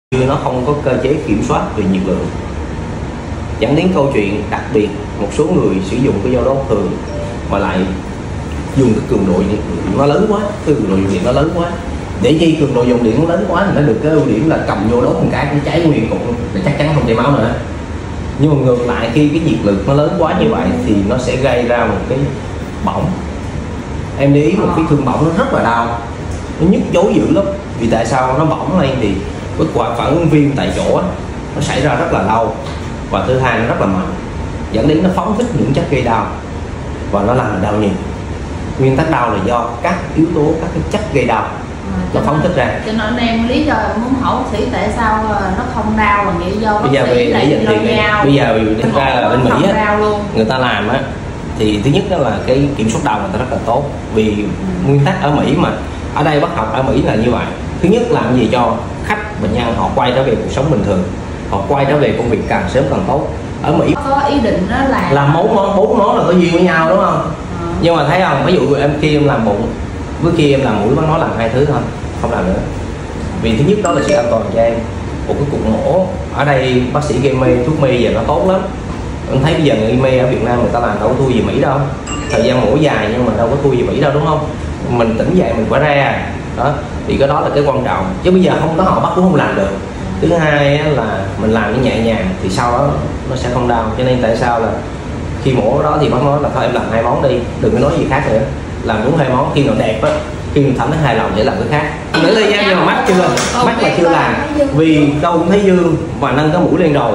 nó không có cơ chế kiểm soát về nhiệt lượng, dẫn đến câu chuyện đặc biệt một số người sử dụng cái dao đốt thường mà lại dùng cái cường độ nó lớn quá, cái cường độ dùng điện nó lớn quá. Để khi cường độ dùng điện nó lớn quá thì nó được cái ưu điểm là cầm vô đốt một cái nó cháy nguyên cục thì chắc chắn không chảy máu nữa. Nhưng mà ngược lại khi cái nhiệt lượng nó lớn quá như vậy thì nó sẽ gây ra một cái bỏng. Em để ý một cái thương bỏng nó rất là đau, nó nhức nhối dữ lắm. Vì tại sao nó bỏng lên thì cái quả phản ứng viêm tại chỗ nó xảy ra rất là lâu, và thứ hai nó rất là mạnh, dẫn đến nó phóng thích những chất gây đau và nó làm đau nhiều. Nguyên tắc đau là do các yếu tố, các cái chất gây đau nó phóng thích ra. Cho nên em lý do muốn hỏi bác sĩ tại sao nó không đau là nghĩ do bác sĩ lại lâu nhau. Bây giờ thực ra là bên Mỹ á, người ta làm á thì thứ nhất đó là cái kiểm soát đau người ta rất là tốt, vì nguyên tắc ở Mỹ mà ở đây bác học ở Mỹ là như vậy. Thứ nhất làm gì cho khách bệnh nhân họ quay trở về cuộc sống bình thường, họ quay trở về công việc càng sớm càng tốt. Ở Mỹ có ý định đó là làm bốn món là có duyên với nhau đúng không? Nhưng mà thấy không, ví dụ em khi em làm bụng với khi em làm mũi, bác nói làm hai thứ thôi, không làm nữa. Vì thứ nhất đó là sự an toàn cho em. Một cái cục mổ ở đây bác sĩ gây mê, thuốc mê giờ nó tốt lắm. Em thấy bây giờ người mê ở Việt Nam người ta làm đâu có thua gì Mỹ đâu, thời gian mổ dài nhưng mà đâu có thua gì Mỹ đâu, đúng không? Mình tỉnh dậy mình khỏe ra đó, thì cái đó là cái quan trọng, chứ bây giờ không có họ bắt cũng không làm được. Thứ hai là mình làm nó nhẹ nhàng thì sau đó nó sẽ không đau. Cho nên tại sao là khi mổ đó thì bác nói là thôi em làm hai món đi, đừng có nói gì khác nữa, làm đúng hai món. Khi nào đẹp á, khi mình thấy nó hài lòng để làm cái khác. Nữa thời gian nhưng mà mắt là chưa làm, vì đâu cũng thấy dương và nâng cái mũi lên rồi,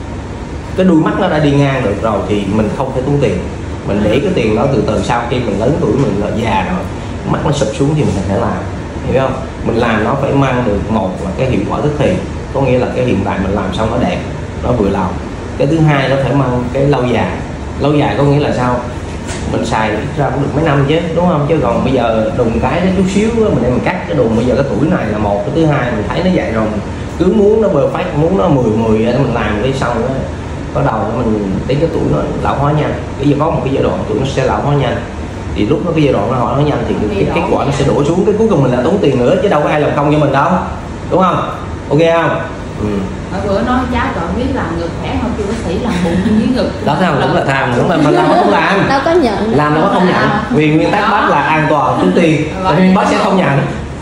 cái đuôi mắt nó đã đi ngang được rồi thì mình không thể tốn tiền. Mình để cái tiền đó từ từ sau khi mình lớn tuổi, mình là già rồi, mắt nó sụp xuống thì mình phải làm, hiểu không? Mình làm nó phải mang được một là cái hiệu quả tức thì, có nghĩa là cái hiện tại mình làm xong nó đẹp, nó vừa lòng. Cái thứ hai nó phải mang cái lâu dài. Lâu dài có nghĩa là sao? Mình xài ra cũng được mấy năm chứ, đúng không? Chứ còn bây giờ đùng cái nó chút xíu mình đem mình cắt cái đùng, bây giờ cái tuổi này là một, cái thứ hai mình thấy nó vậy rồi, mình cứ muốn nó perfect, muốn nó 10 để mình làm cái xong đó, có đầu mình đến cái tuổi nó lão hóa nhanh. Bây giờ có một cái giai đoạn tuổi nó sẽ lão hóa nhanh, thì lúc đó cái giai đoạn nó lão hóa nhanh thì cái kết quả nó sẽ đổ xuống, cái cuối cùng mình là tốn tiền nữa chứ đâu có ai làm công cho mình đâu, đúng không? Ok không? Ở bữa nói cháu chọn biết làm ngực khỏe hơn, kêu bác sĩ làm bụng với ngực đó, tham cũng là tham, cũng là mình làm không làm, đâu có nhận, làm đâu có không nhận, vì nguyên tắc bác là an toàn tốn tiền, cho nên bác sẽ không nhận.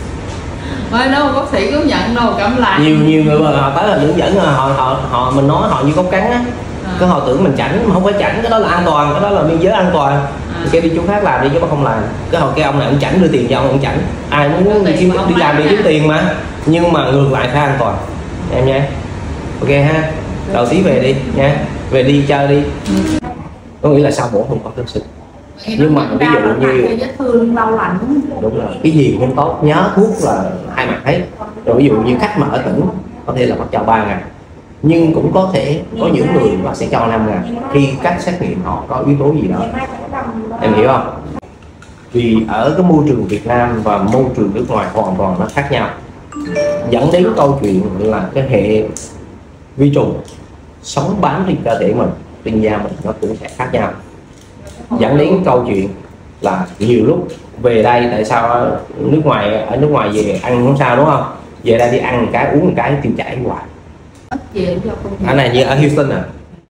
Mới đâu bác sĩ cũng nhận đâu, cảm lại nhiều người mà họ tới là hướng dẫn họ mình nói họ như cốc cắn á, cái họ tưởng mình chảnh mà không phải chảnh, cái đó là an toàn, cái đó là biên giới an toàn. Cái đi chỗ khác làm đi chứ bác không làm. Cái họ kêu ông này ông chảnh đưa tiền cho ông chảnh, ai muốn đi làm để kiếm tiền mà, nhưng mà ngược lại phải an toàn em nha. Ok ha, đầu tí về đi nha, về đi chơi đi. Có nghĩa là sau mổ không có thực sự, nhưng mà ví dụ như vết thương lâu lành đúng rồi, cái gì cũng tốt, nhớ thuốc là hai mặt hết. Rồi ví dụ như khách mà ở tỉnh có thể là bác cho 3 ngày, nhưng cũng có thể có những người bác sẽ cho 5 ngày khi các xét nghiệm họ có yếu tố gì đó, em hiểu không? Vì ở cái môi trường Việt Nam và môi trường nước ngoài hoàn toàn nó khác nhau, dẫn đến câu chuyện là cái hệ vi trùng sống bám trên cơ thể mình, trên da mình nó cũng sẽ khác nhau, dẫn đến câu chuyện là nhiều lúc về đây, tại sao ở nước ngoài về ăn không sao đúng không, về đây đi ăn một cái uống một cái tiêu chảy hoài. Ở này như ở Houston à,